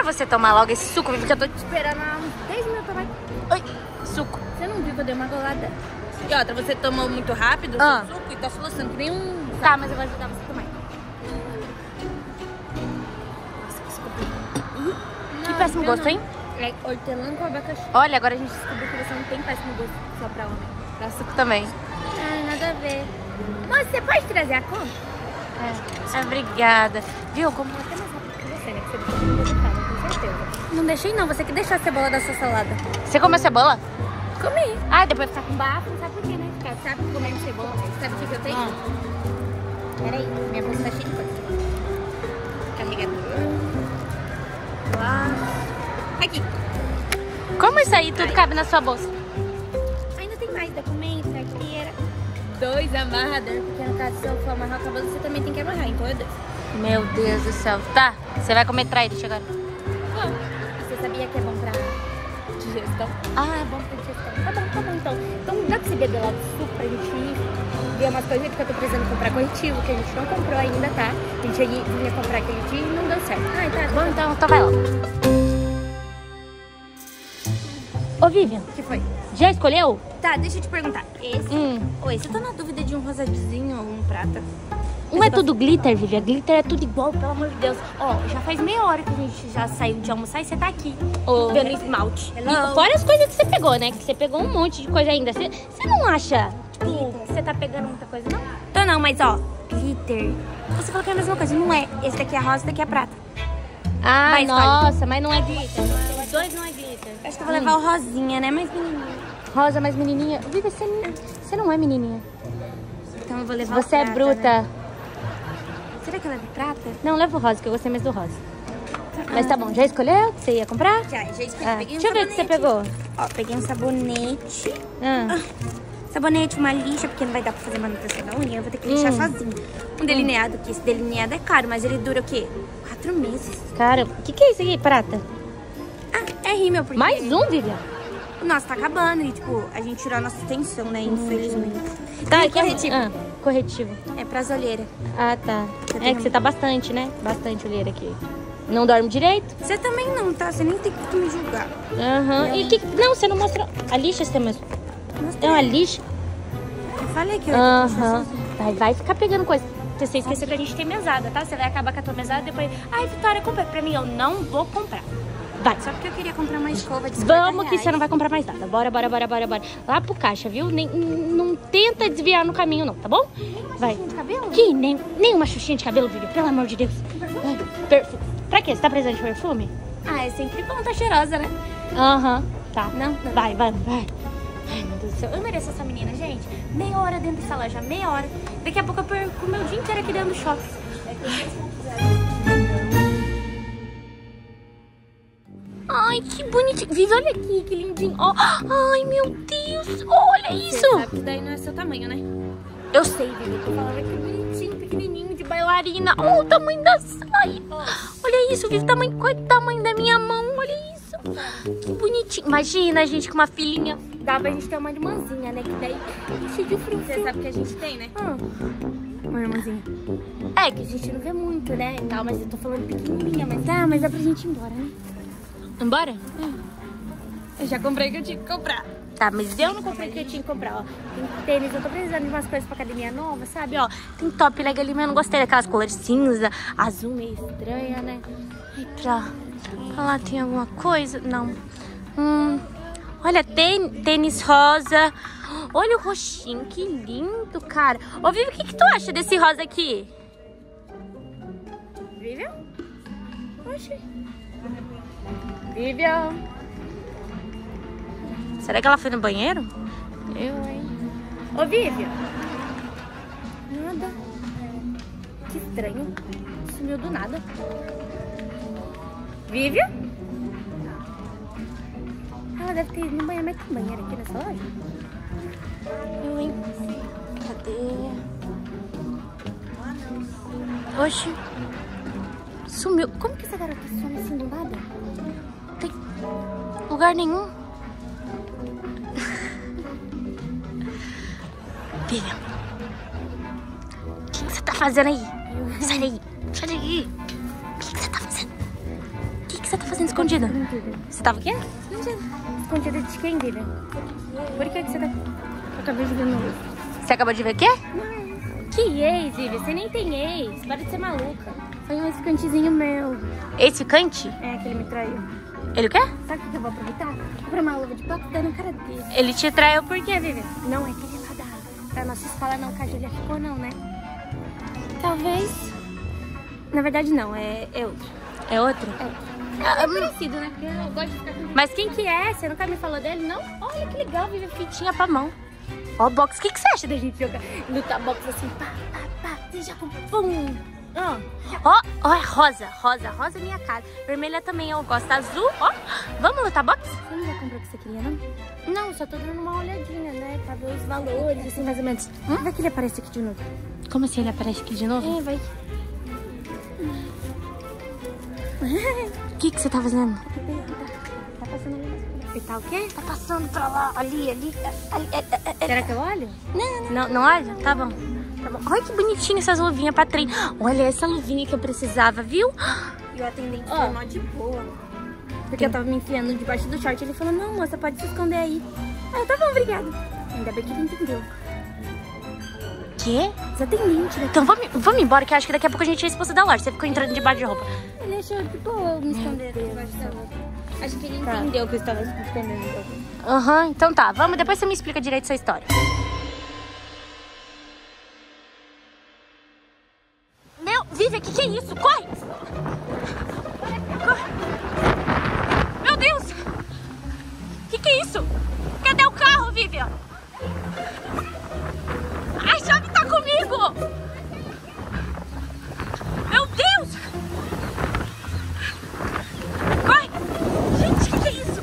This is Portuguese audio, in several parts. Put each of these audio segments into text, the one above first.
você tomar logo esse suco, Vivi, que eu tô te esperando há uns 10 minutos mais. Oi, suco. Você não viu que eu dei uma golada? E outra, você tomou muito rápido o seu suco e tá soluçando que nem um... Tá, mas eu vou ajudar você a tomar. Que péssimo gosto, hein? É hortelã com abacaxi. Olha, agora a gente descobriu que você não tem péssimo gosto só pra homem. Pra suco também. Ah, nada a ver. Moça, você pode trazer a conta? Obrigada. Viu? Como Até mais rápido que você, né? Que você deixou tudo deitado, com certeza. Não deixei não, você que deixou a cebola da sua salada. Você comeu cebola? Comi. Ah, depois ficar com bafo. Não sabe por quê, né? Ficar, sabe, comendo cebola. Sabe o que eu tenho? Peraí, minha bolsa tá cheia de coisa. Carregador. Aqui. Como isso aí tudo cabe na sua bolsa? Ainda tem mais documento, carteira. 2 amarradores, porque no caso se eu for amarrar o cabelo, você também tem que amarrar, então é 2. Meu Deus do céu. Tá, você vai comer traíra agora. Bom, você sabia que é bom pra digestão? Ah, é bom pra digestão. Tá bom então. Então dá pra você beber lá do suco pra gente ver umas coisas, porque eu tô precisando comprar corretivo, que a gente não comprou ainda, tá? A gente ia comprar aquele dia e não deu certo. Ai, tá Bom, então vai lá. Ô, Vivian. O que foi? Já escolheu? Tá, deixa eu te perguntar. Esse? Oi, você tá na dúvida de um rosadinho ou um prata? Não é tudo glitter, Vivian. Glitter é tudo igual, pelo amor de Deus. Ó, já faz meia hora que a gente já saiu de almoçar e você tá aqui. Vendo esmalte. E fora as coisas que você pegou, né? Que você pegou um monte de coisa ainda. Você não acha, tipo, que você tá pegando muita coisa, não? Tô não, mas ó, glitter. Você falou que é a mesma coisa, não é? Esse daqui é rosa, esse daqui é prata. Ah, Vai, nossa, mas não é glitter. Os dois não é glitter. Acho que eu vou levar o rosinha, né? Mais menininha. Rosa mais menininha. Vivi, você não é menininha. Então eu vou levar Você o é prata, bruta. né? Será que eu levo prata? Não, leva o rosa, que eu gostei mais do rosa. Mas tá bom, já escolheu o que você ia comprar? Já escolhi. Peguei Deixa eu ver o que você pegou. Ó, peguei um sabonete. Ah. Sabonete, uma lixa, porque não vai dar pra fazer manutenção da unha. Eu vou ter que lixar sozinho. Um delineado, que esse delineado é caro, mas ele dura o quê? 4 meses. Cara, o que é isso aqui, prata? Ah, é rímel, porque... Mais um, Vivian? Nossa, tá acabando e, tipo, a gente tirou a nossa extensão, né? Infelizmente. Tá, E aqui corretivo. Corretivo. É pras olheiras. Ah, tá. É que você tá bastante, né? Bastante olheira aqui. Não dorme direito? Você também não, tá? Você nem tem que me julgar. Aham. E que... Não, você não mostrou. A lixa você mostrou. É uma lixa? Eu falei que eu Aham. Vai ficar pegando coisa. Você esqueceu que a gente tem mesada, tá? Você vai acabar com a tua mesada e depois... Ai, Vitória, compra pra mim. Eu não vou comprar. Vai. Só porque eu queria comprar uma escova de 50 Vamos que reais. você não vai comprar mais nada. Bora. Lá pro caixa, viu? Não tenta desviar no caminho, não, tá bom? Vai. De cabelo? Que nem uma xuxinha de cabelo, Vivi. Pelo amor de Deus. Perfume. Pra quê? Você tá precisando de perfume? Ah, é sempre bom, tá cheirosa, né? Aham. Tá. Não. Vai. Ai, meu Deus do céu. Eu mereço essa menina, gente. Meia hora dentro dessa loja, meia hora. Daqui a pouco eu perco o meu dia inteiro aqui dentro do shopping. Ai, que bonitinho. Vivi, olha aqui, que lindinho. Oh, ai, meu Deus. Olha isso. Você sabe que daí não é seu tamanho, né? Eu sei, Vivi. Eu falava que bonitinho, pequenininho, de bailarina. Olha o tamanho da saia. Olha isso, Vivi. Qual é o tamanho da minha mão? Olha isso. Que bonitinho. Imagina a gente com uma filhinha. Dá pra gente ter uma irmãzinha, né? Que daí enche de frio. Você sabe que a gente tem, né? Uma irmãzinha. É, que a gente não vê muito, né? E tal, mas eu tô falando pequenininha. Mas Mas dá pra gente ir embora, né? Embora? Eu já comprei o que eu tinha que comprar. Tá, mas eu não comprei o que eu tinha que comprar, ó. Tem tênis, eu tô precisando de umas coisas pra academia nova, sabe? Ó, tem top leg ali, mas eu não gostei daquelas cores cinza, azul meio estranha, né? E pra lá tem alguma coisa? Não. Olha, tênis rosa. Olha o roxinho, que lindo, cara. Ô, Vivi, o que tu acha desse rosa aqui? Vivian? Oxi. Vivian. Será que ela foi no banheiro? Eu, hein? Ô, Vivian. Nada. Que estranho. Sumiu do nada. Vivian? Ela deve ter ido no banheiro, mas tem banheiro aqui nessa loja? Eu, hein? Cadê? Oxi. Sumiu. Como que essa garota some assim do nada? Não tem lugar nenhum. Vivian. O que você tá fazendo aí? Sai daí. Sai daí. O que você tá fazendo? O que você você tá fazendo escondida? Você tava o quê? Escondida de quem, Vivian? Por que você tá... Eu acabei de ver no... Você acabou de ver o quê? Que ex, Vivian? Você nem tem ex. Para de ser maluca. Foi um ex-ficantezinho meu. Ex-ficante? É, que ele me traiu. Ele o quê? Sabe o que eu vou aproveitar? Vou comprar uma luva de boxe e dar na cara dele. Ele te traiu por quê, Vivian? Não é que ele lá da nossa escola não, que a Júlia ficou não, né? Talvez... Na verdade não, é outro. É outro? É parecido, né? Porque eu gosto de ficar com... Mas quem que é? Você nunca me falou dele, não? Olha que legal, Vivian, fitinha pra mão. Ó, boxe, o que você acha da gente jogar? Lutar boxe assim, pá, pá, pá, seja com pum. Ó, é rosa. Rosa é minha cara. Vermelha também eu gosto. Azul, ó. Vamos lutar boxe? Você não já comprou o que você queria, não? Não, só tô dando uma olhadinha, né? Pra ver os valores, assim, mais ou menos. Vai que ele aparece aqui de novo. Como assim ele aparece aqui de novo? É, vai. O que você tá fazendo? Tá passando ali. Você tá o quê? Tá passando pra lá, ali. Será que eu olho? Não olha? Tá bom. Olha que bonitinho essas luvinhas pra treino. Olha essa luvinha que eu precisava, viu? E o atendente foi mó de boa. Porque eu tava me enfiando debaixo do short. Ele falou, não, moça, pode se esconder aí. Ah, tá bom, obrigada. Ainda bem que ele entendeu. Quê? Os atendentes, né? Então vamos embora, que eu acho que daqui a pouco a gente é expulsa da loja. Você ficou entrando debaixo de roupa. Ele achou de boa eu me esconder debaixo da roupa. Acho que ele entendeu que eu estava me escondendo. Aham, então tá. Vamos, depois você me explica direito essa história. Meu, Vivian, que é isso? Corre! Meu Deus! Que é isso? Cadê o carro, Vivian? A chave tá comigo! Meu Deus! Vai! Gente, que é isso?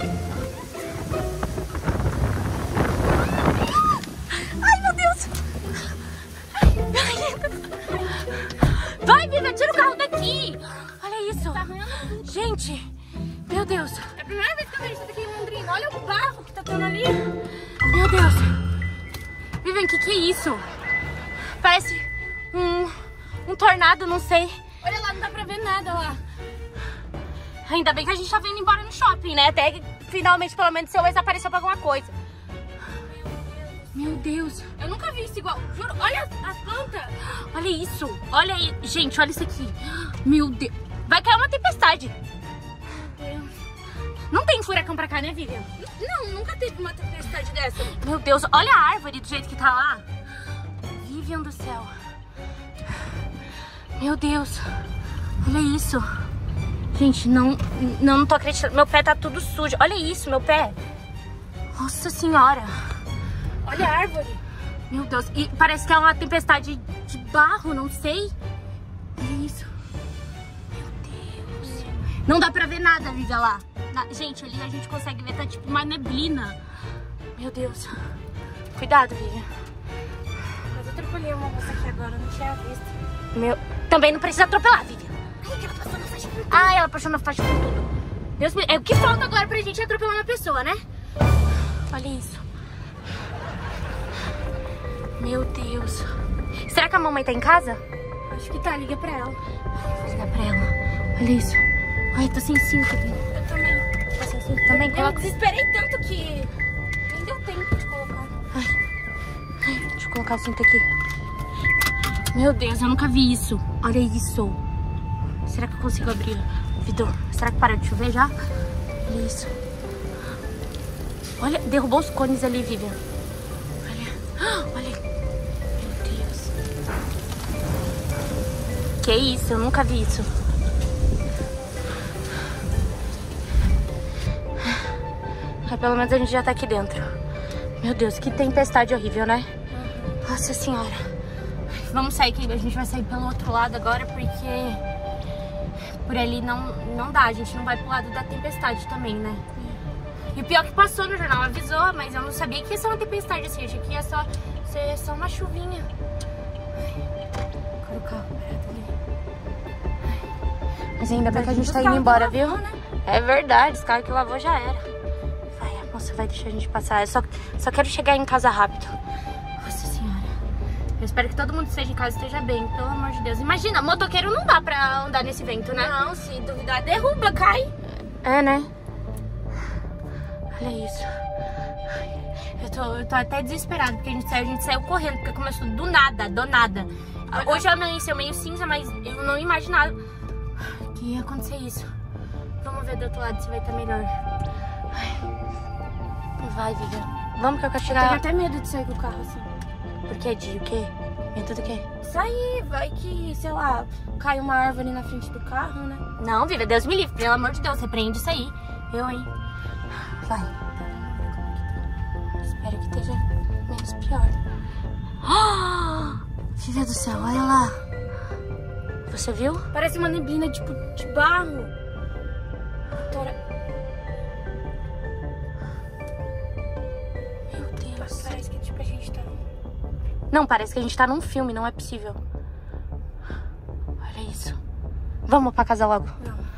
Ai, meu Deus! Vai, Vivian, tira o carro daqui! Olha isso! Gente, meu Deus! É a primeira vez que eu vejo isso aqui em Londrina. Olha o barro que tá tendo ali. Meu Deus! Vivian, que é isso? Parece um tornado, não sei. Olha lá, não dá pra ver nada lá. Ainda bem que a gente tá vindo embora no shopping, né? Até que finalmente, pelo menos, seu ex apareceu pra alguma coisa. Meu Deus. Eu nunca vi isso igual. Juro, olha as plantas. Olha isso. Olha aí. Gente, olha isso aqui. Meu Deus. Vai cair uma tempestade. Meu Deus. Não tem furacão pra cá, né, Vivian? Não, nunca teve uma tempestade dessa. Meu Deus, olha a árvore do jeito que tá lá. Vivian do céu. Meu Deus. Olha isso. Gente, não tô acreditando. Meu pé tá tudo sujo. Olha isso, meu pé. Nossa senhora. Olha a árvore. Meu Deus. E parece que é uma tempestade de barro, não sei. Olha isso. Meu Deus. Não dá pra ver nada, Vivian, lá. Gente, ali a gente consegue ver, tá tipo uma neblina. Meu Deus. Cuidado, Vivian. Mas eu atropelei uma moça aqui agora, não tinha visto. Meu... Também não precisa atropelar, Vivian. Ai, que ela passou na faixa com tudo. Ah, ela passou na faixa com tudo. Deus me... É o que falta agora pra gente atropelar uma pessoa, né? Olha isso. Meu Deus. Será que a mamãe tá em casa? Acho que tá, liga pra ela. Vou ligar pra ela. Olha isso. Ai, tô sem cinto. Eu também. Tá sem cinto também? Eu Coloca... desesperei tanto que nem deu tempo de colocar. Ai, deixa eu colocar o cinto aqui. Meu Deus, eu nunca vi isso. Olha isso. Será que eu consigo abrir? Vitor, será que parou de chover já? Olha isso. Olha, derrubou os cones ali, Vivian. Olha. Meu Deus. Que isso? Eu nunca vi isso. Ai, pelo menos a gente já tá aqui dentro. Meu Deus, que tempestade horrível, né? Nossa senhora. Vamos sair aqui, a gente vai sair pelo outro lado agora, porque por ali não dá, a gente não vai pro lado da tempestade também, né? E o pior que passou no jornal, avisou, mas eu não sabia que ia ser uma tempestade assim, achei que ia ser só uma chuvinha. Agora o carro parado ali. Mas ainda bem que a gente tá indo embora, viu? É verdade, os carros que lavou já era. Vai, a moça vai deixar a gente passar, eu só quero chegar em casa rápido. Nossa senhora. Eu espero que todo mundo que esteja em casa esteja bem, pelo amor de Deus. Imagina, motoqueiro não dá pra andar nesse vento, né? Não, se duvidar, derruba, cai. É, né? Olha isso. Eu tô até desesperada, porque a gente saiu correndo, porque começou do nada. Hoje amanheceu meio cinza, mas eu não imaginava que ia acontecer isso. Vamos ver do outro lado se vai estar melhor. Vai, Vivian. Vamos que eu quero tirar... Eu tenho até medo de sair com o carro assim. Por quê? De o quê? Medo do quê? Sair, vai que, sei lá, cai uma árvore na frente do carro, né? Não, Vivian, Deus me livre. Pelo amor de Deus, repreende isso aí. Eu, hein? Vai. Espero que esteja menos pior. Filha do céu, olha lá. Você viu? Parece uma neblina, tipo, de barro. Meu Deus. Parece que, tipo, a gente tá... Não, parece que a gente tá num filme, não é possível. Olha isso. Vamos pra casa logo. Não.